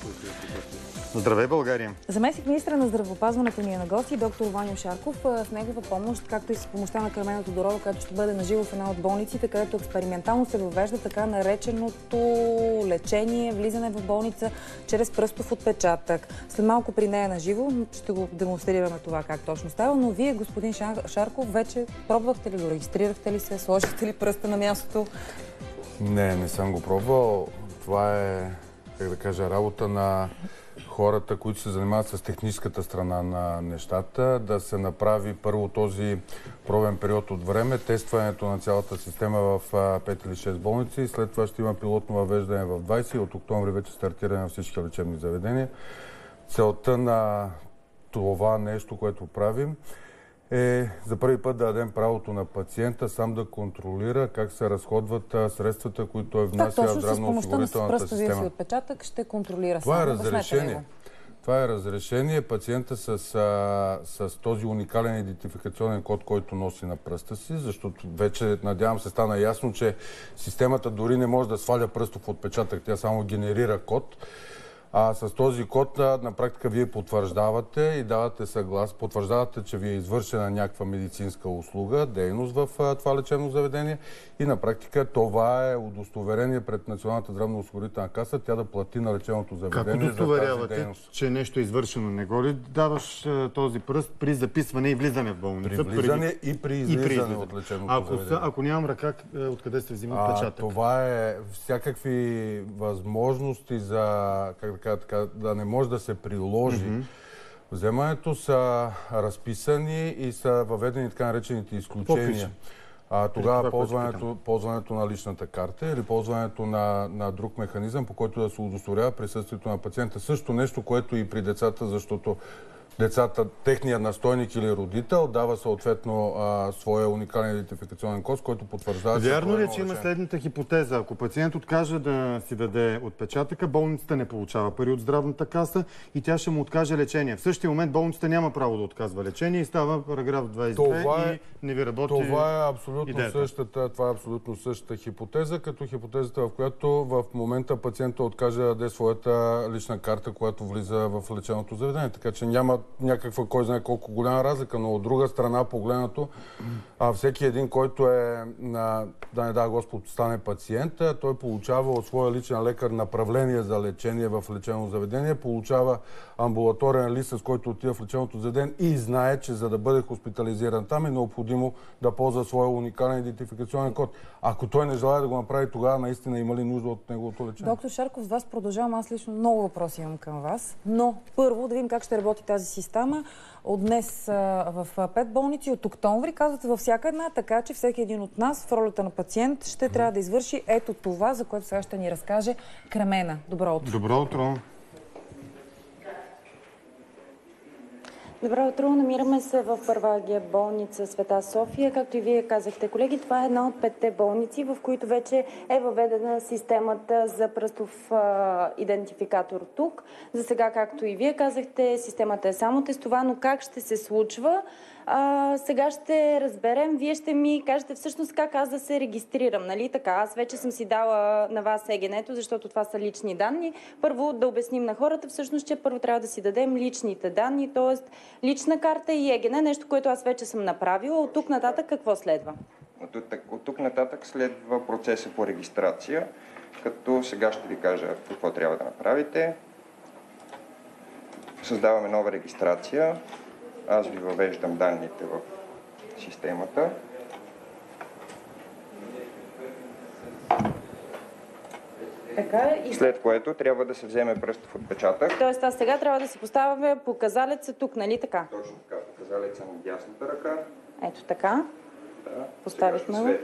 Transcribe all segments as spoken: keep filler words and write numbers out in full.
Здравей, България! Заместник министра на здравеопазването ни е на гости, доктор Ваньо Шарков. С негова помощ, както и с помощта на Кремена Тодорова, която ще бъде наживо в една от болниците, където експериментално се въвежда така нареченото лечение, влизане в болница чрез пръстов отпечатък. След малко при нея наживо ще го демонстрираме това как точно става, но вие, господин Шарков, вече пробвахте ли го, регистрирахте ли се, сложихте ли пръста на мястото? Не, не съм го пробвал. Това е, как да кажа, работа на хората, които се занимават с техническата страна на нещата, да се направи първо този пробен период от време, тестването на цялата система в пет или шест болници, след това ще има пилотно въвеждане в двайсет и от октомври вече стартиране на всички лечебни заведения. Целта на това нещо, което правим, е за първи път да дадем правото на пациента сам да контролира как се разходват средствата, които той внася в здравноосигурителната система. С помощта на отпечатък ще контролира това сам. Е разрешение. Това е разрешение. Пациента с, а, с този уникален идентификационен код, който носи на пръста си, защото вече, надявам се, стана ясно, че системата дори не може да сваля пръстов отпечатък, тя само генерира код. А с този код на практика вие потвърждавате и давате съглас, потвърждавате, че ви е извършена някаква медицинска услуга, дейност в това лечебно заведение и на практика това е удостоверение пред Националната здравноосигурителна каса, тя да плати на лечебното заведение за тази дейност. Че нещо е извършено, не го ли даваш този пръст при записване и влизане в болница? При влизане при... и при излизане, и при от лечебното ако, заведение. Ако нямам ръка, откъде се взима отпечатък? Това е всякакви възможности за, как да кажа, така, да не може да се приложи. Mm-hmm. Вземането са разписани и са въведени така наречените изключения. А, тогава това, ползването, ползването на личната карта или ползването на, на друг механизъм, по който да се удостоверява присъствието на пациента. Също нещо, което и при децата, защото децата, техният настойник или родител дава съответно а, своя уникален идентификационен код, който потвърждава... Вярно ли е, че има следната хипотеза? Ако пациент откаже да си даде отпечатъка, болницата не получава пари от здравната каса и тя ще му откаже лечение. В същия момент болницата няма право да отказва лечение и става параграф двайсет и две това е, и не ви работи това е абсолютно същата, това е абсолютно същата хипотеза, като хипотезата, в която в момента пациента откаже да даде своята лична карта, която влиза в лечебното заведение. Така че няма някаква, кой знае колко голяма разлика, но от друга страна погледнато, а всеки един, който е, на, да не да Господ, стане пациент, той получава от своя личен лекар направление за лечение в лечебно заведение, получава амбулаторен лист, с който отива в лечебното заведение и знае, че за да бъде хоспитализиран там е необходимо да ползва своя уникален идентификационен код. Ако той не желая да го направи, тогава наистина има ли нужда от неговото лечение? Доктор Шарков, с вас продължавам. Аз лично много въпроси имам към вас, но първо да видим как ще работи тази система. От днес в пет болници, от октомври, казвате във всяка една, така че всеки един от нас в ролята на пациент ще трябва да извърши ето това, за което сега ще ни разкаже Кремена. Добро утро. Добро утро. Добро утро, намираме се в Първа АГ болница Света София. Както и вие казахте, колеги, това е една от петте болници, в които вече е въведена системата за пръстов а, идентификатор тук. За сега, както и вие казахте, системата е само тестова, но как ще се случва? А, сега ще разберем. Вие ще ми кажете всъщност как аз да се регистрирам, нали така? Аз вече съм си дала на вас ЕГН-то, защото това са лични данни. Първо да обясним на хората всъщност, че първо трябва да си дадем личните данни, т.е. лична карта и ЕГН, нещо, което аз вече съм направила. От тук нататък какво следва? От, от тук нататък следва процеса по регистрация, като сега ще ви кажа какво трябва да направите. Създаваме нова регистрация. Аз ви въвеждам данните в системата. Така, и... След което трябва да се вземе пръстов отпечатък. Тоест аз сега трябва да си поставяме показалеца тук, нали така? Точно така, показалеца на дясната ръка. Ето така. Да. Поставихме го.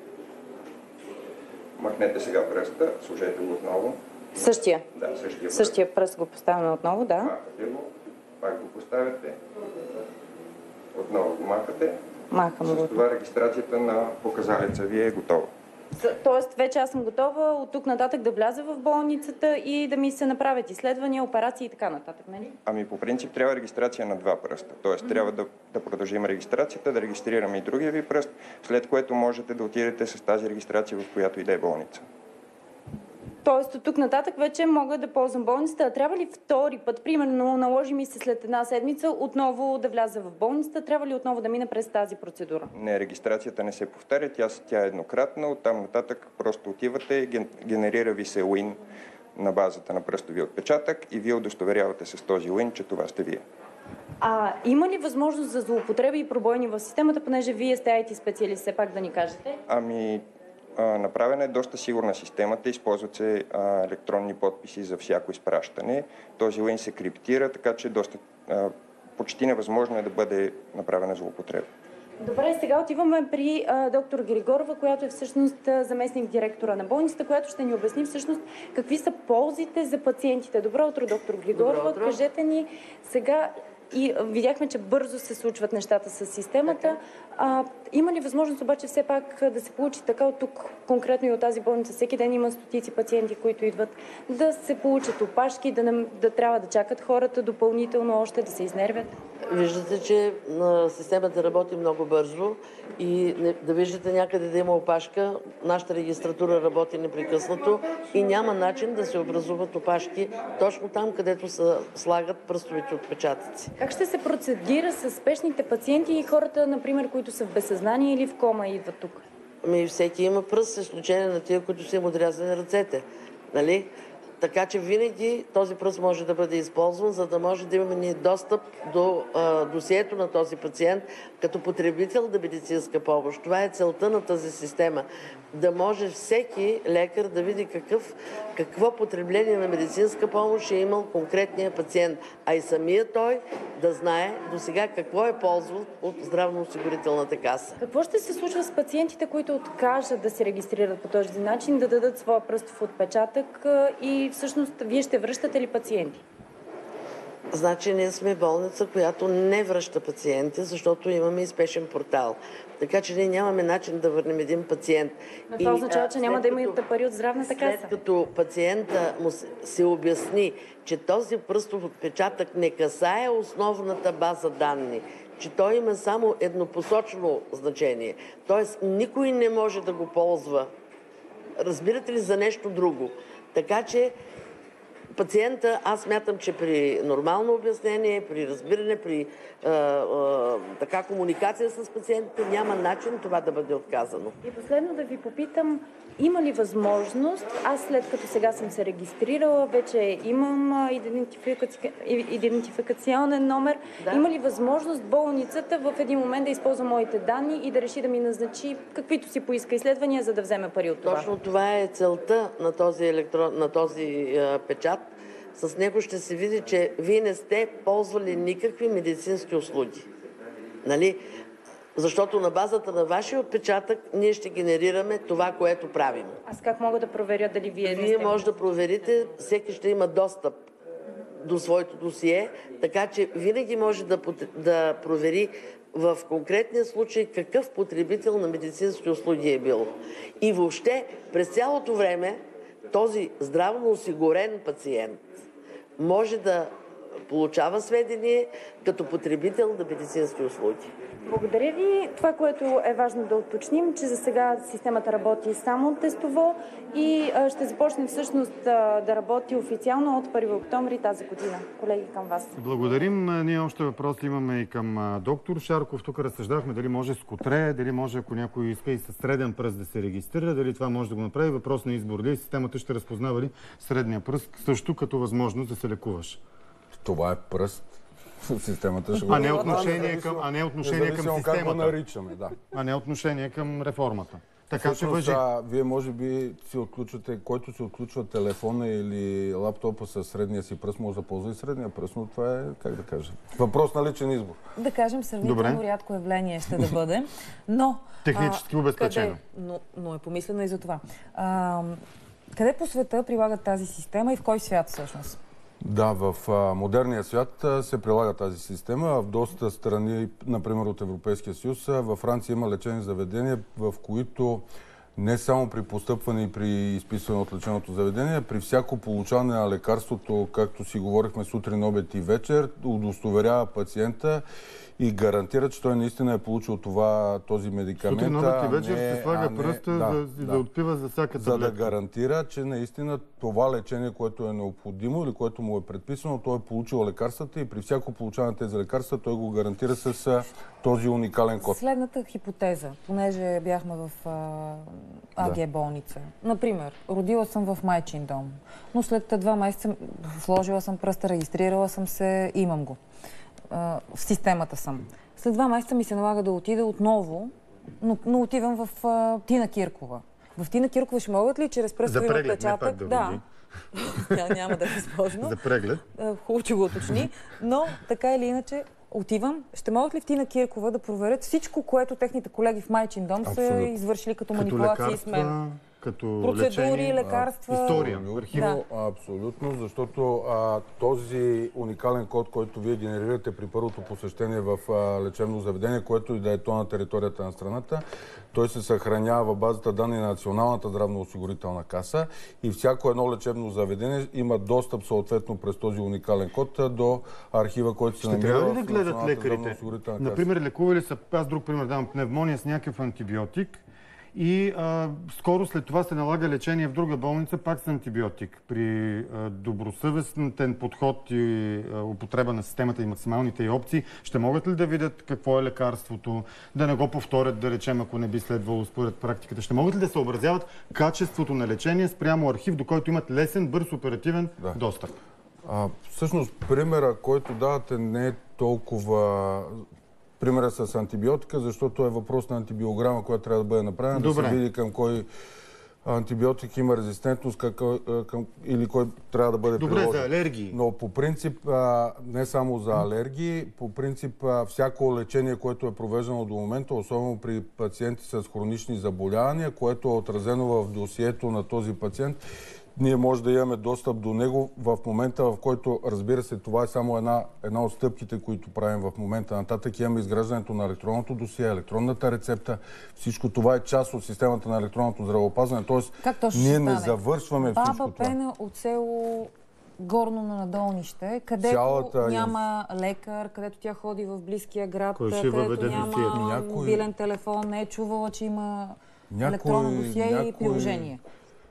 Махнете сега пръста, сложете го отново. Същия? Да, същия пръст. Същия пръст го поставяме отново, да. Махате го, пак го поставяте. Отново го махате. Махам го. С това регистрацията на показалеца ви е готова. Тоест, вече аз съм готова от тук нататък да вляза в болницата и да ми се направят изследвания, операции и така нататък, нали? Ами по принцип трябва регистрация на два пръста. Тоест mm-hmm. трябва да, да продължим регистрацията, да регистрираме и другия ви пръст, след което можете да отидете с тази регистрация в която и да е болница. Тоест от тук нататък вече мога да ползвам болницата. Трябва ли втори път, примерно наложи ми се след една седмица, отново да вляза в болницата? Трябва ли отново да мина през тази процедура? Не, регистрацията не се повтаря, тя, тя е еднократна. Оттам нататък просто отивате, ген, генерира ви се уин на базата на пръстови отпечатък и вие удостоверявате с този уин, че това сте вие. А има ли възможност за злоупотреби и пробойни в системата, понеже вие сте ай ти специалист, все пак да ни кажете? Ами, а, направена е доста сигурна системата, използват се а, електронни подписи за всяко изпращане. Този уин се криптира, така че доста, а, почти невъзможно е да бъде направена злоупотреба. Добре, сега отиваме при а, доктор Григорова, която е всъщност заместник директора на болницата, която ще ни обясни всъщност какви са ползите за пациентите. Добро утро, доктор Григорова. Кажете ни сега, и видяхме, че бързо се случват нещата с системата. А, има ли възможност обаче все пак да се получи така от тук, конкретно и от тази болница? Всеки ден има стотици пациенти, които идват, да се получат опашки, да, не, да трябва да чакат хората допълнително още, да се изнервят? Виждате, че системата работи много бързо и да виждате някъде да има опашка, нашата регистратура работи непрекъснато и няма начин да се образуват опашки точно там, където се слагат пръстовите отпечатъци. Как ще се процедира с спешните пациенти и хората, например, които са в безсъзнание или в кома и идват тук? Ами всеки има пръст, с изключение на тия, които са им отрязани ръцете. Нали? Така че винаги този пръст може да бъде използван, за да може да имаме достъп до а, досието на този пациент като потребител на медицинска помощ. Това е целта на тази система. Да може всеки лекар да види какъв, какво потребление на медицинска помощ е имал конкретния пациент, а и самия той да знае до сега какво е ползвал от здравноосигурителната каса. Какво ще се случва с пациентите, които откажат да се регистрират по този начин, да дадат своя пръстов отпечатък и всъщност вие ще връщате ли пациенти? Значи ние сме болница, която не връща пациенти, защото имаме и спешен портал. Така че ние нямаме начин да върнем един пациент. Но това означава, че няма да имате пари от здравната каса. След като пациента му се обясни, че този пръстов отпечатък не касае основната база данни, че той има само еднопосочно значение, т.е. никой не може да го ползва, разбирате ли, за нещо друго. Така че пациента, аз смятам, че при нормално обяснение, при разбиране, при а, а, така комуникация с пациентите няма начин това да бъде отказано. И последно да ви попитам, има ли възможност, аз след като сега съм се регистрирала, вече имам идентификаци... идентификационен номер, да. Има ли възможност болницата в един момент да използва моите данни и да реши да ми назначи каквито си поиска изследвания, за да вземе пари от това? Точно това е целта на този, електрон... на този а, печат. С него ще се види, че вие не сте ползвали никакви медицински услуги. Нали? Защото на базата на вашия отпечатък ние ще генерираме това, което правим. Аз как мога да проверя дали вие... Вие може да проверите, всеки ще има достъп до своето досие, така че винаги може да, да провери в конкретния случай какъв потребител на медицински услуги е бил. И въобще през цялото време този здравно осигурен пациент може да получава сведения като потребител на медицински услуги. Благодаря ви. Това, което е важно да уточним, че за сега системата работи само тестово и ще започне всъщност да работи официално от първи октомври тази година. Колеги, към вас. Благодарим. Ние още въпроси имаме и към доктор Шарков. Тук разсъждахме дали може с котре, дали може, ако някой иска и със среден пръст да се регистрира, дали това може да го направи. Въпрос на избор. Дали системата ще разпознава ли средния пръст също като възможност да се лекуваш? Това е пръст. Системата ще го... А не отношение към, а не отношение към системата. Как го наричаме, да. А не отношение към реформата. Така ще въжи. Вие може би си отключвате, който си отключва телефона или лаптопа със средния си пръст, може да ползва и средния пръст, но това е, как да кажа, въпрос на личен избор. Да кажем, сравнително рядко явление ще да бъде, но... Технически обезпечено. Но, но е помислено и за това. А, къде по света прилагат тази система и в кой свят всъщност? Да, в а, модерния свят а, се прилага тази система. В доста страни, например от Европейския съюз, а, във Франция има лечени заведения, в които не само при постъпване и при изписване от леченото заведение, при всяко получаване на лекарството, както си говорихме сутрин, обед и вечер, удостоверява пациента и гарантира, че той наистина е получил това, този медикамент. Сутрин, обед и вечер не, ще слага не, пръста да, за, да, да отпива за всяка таблетка. За да гарантира, че наистина това лечение, което е необходимо или което му е предписано, той е получил лекарствата и при всяко получаване на тези лекарства той го гарантира с този уникален код. Следната хипотеза, понеже бяхме в АГ да. болница. Например, родила съм в майчин дом, но след два месеца сложила съм пръста, регистрирала съм се, имам го. В системата съм. След два месеца ми се налага да отида отново, но, но отивам в а, Тина Киркова. В Тина Киркова ще могат ли чрез пръстови отпечатък? Да, да. Тя няма да е възможно. За преглед. Хубаво, че го уточни. Но така или иначе отивам. Ще могат ли в Тина Киркова да проверят всичко, което техните колеги в майчин дом са извършили като, като манипулации с мен? Като процедури, лечение, лекарства. История. Да. Абсолютно, защото а, този уникален код, който вие генерирате при първото посещение в а, лечебно заведение, което и да е то на територията на страната, той се съхранява в базата данни на Националната здравноосигурителна каса и всяко едно лечебно заведение има достъп съответно през този уникален код до архива, който се намира в Националната здравноосигурителна каса. Например, лекували са, аз друг пример давам, пневмония с някакъв антибиотик, и а, скоро след това се налага лечение в друга болница, пак с антибиотик. При а, добросъвестен подход и а, употреба на системата и максималните й опции, ще могат ли да видят какво е лекарството, да не го повторят, да речем, ако не би следвало според практиката? Ще могат ли да съобразяват качеството на лечение спрямо архив, до който имат лесен, бърз, оперативен да. достъп? А, всъщност, примера, който давате, не е толкова... Примера с антибиотика, защото е въпрос на антибиограма, която трябва да бъде направена, Добре. да се види към кой антибиотик има резистентност как, към, или кой трябва да бъде Добре, приложен. за алергии. Но по принцип, а, не само за алергии, по принцип а, всяко лечение, което е провеждано до момента, особено при пациенти с хронични заболявания, което е отразено в досието на този пациент, ние може да имаме достъп до него в момента, в който, разбира се, това е само една, една от стъпките, които правим в момента. Нататък имаме изграждането на електронното досие, електронната рецепта. Всичко това е част от системата на електронното здравеопазване. Тоест, ние не завършваме Баба всичко това. Баба Пена от село Горно на Надолнище, където Цялата... няма лекар, където тя ходи в близкия град, където няма някой... мобилен телефон, не е чувала, че има някой... електронно досие някой... и приложение.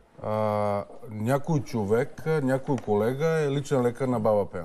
А, някой човек, някой колега е личен лекар на Баба Пена.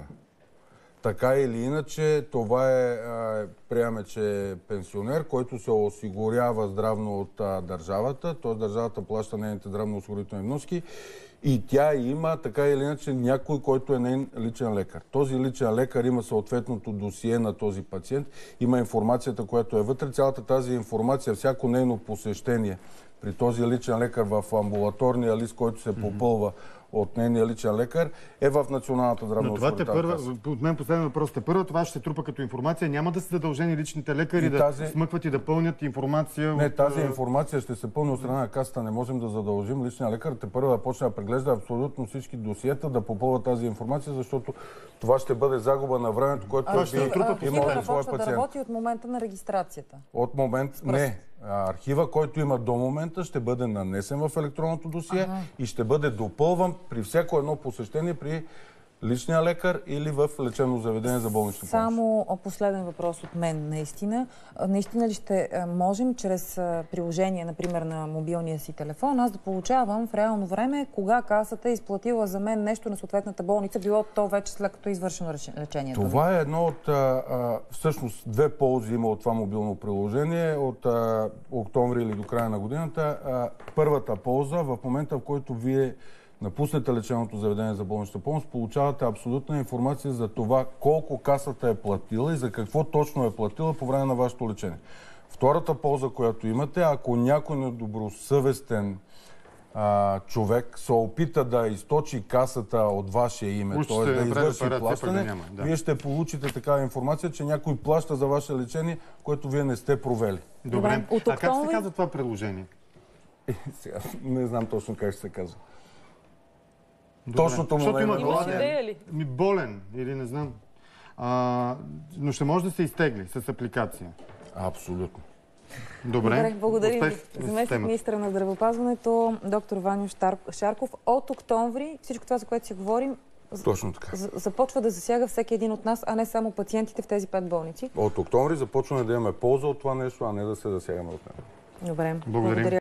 Така или иначе, това е, а, приемаме, че е пенсионер, който се осигурява здравно от а, държавата, т.е. държавата плаща нейните здравноосигурителни вноски и тя има, така или иначе, някой, който е нейн личен лекар. Този личен лекар има съответното досие на този пациент, има информацията, която е вътре. Цялата тази информация, всяко нейно посещение при този личен лекар в амбулаторния лист, който се попълва от нейния личен лекар, е в Националната здравноосигурителна каса. От мен последен въпрос те първа. Това ще се трупа като информация. Няма да са задължени личните лекари да тази... смъкват и да пълнят информация. Не, от... тази информация ще се пълни от страна на касата. Не можем да задължим личния лекар те първа да почне да преглежда абсолютно всички досиета, да попълва тази информация, защото това ще бъде загуба на времето, което а, би ще, имал за своя пациент. Да работи от момента на регистрацията. От момент не. Архива, който има до момента, ще бъде нанесен в електронното досие ага. и ще бъде допълван при всяко едно посещение при личния лекар или в лечебно заведение за болнична помощ. Само последен въпрос от мен, наистина. Наистина ли ще можем чрез приложение, например, на мобилния си телефон, аз да получавам в реално време, кога касата е изплатила за мен нещо на съответната болница, било то вече след като е извършено лечението? Това е едно от, а, всъщност, две ползи има от това мобилно приложение. От а, октомври или до края на годината. А, първата полза, в момента, в който вие напуснете лечебното заведение за болнична помощ, получавате абсолютна информация за това колко касата е платила и за какво точно е платила по време на вашето лечение. Втората полза, която имате, ако някой недобросъвестен а, човек се опита да източи касата от ваше име, т.е. да извърши плащане, да да. вие ще получите такава информация, че някой плаща за ваше лечение, което вие не сте провели. Добре. Добре. А как се казва това предложение? Е, сега, не знам точно как ще се казва. Точното му има болен, ми болен или не знам. А, но ще може да се изтегли с апликация. Абсолютно. Добре. Добре, благодарим ви. Заместник министъра на здравеопазването, доктор Ваньо Шарков. От октомври всичко това, за което си говорим, Точно така. Започва да засяга всеки един от нас, а не само пациентите в тези пет болници. От октомври започваме да имаме полза от това нещо, а не да се засягаме от него. Добре. Благодарим.